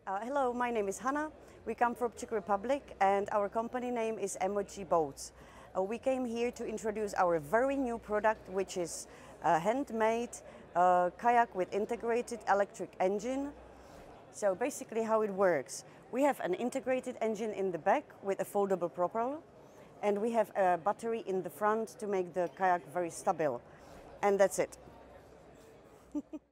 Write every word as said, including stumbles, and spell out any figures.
Uh, hello, my name is Hannah. We come from Czech Republic and our company name is Emogi Boats. Uh, we came here to introduce our very new product, which is a handmade uh, kayak with integrated electric engine. So basically how it works, we have an integrated engine in the back with a foldable propeller, and we have a battery in the front to make the kayak very stable. And that's it.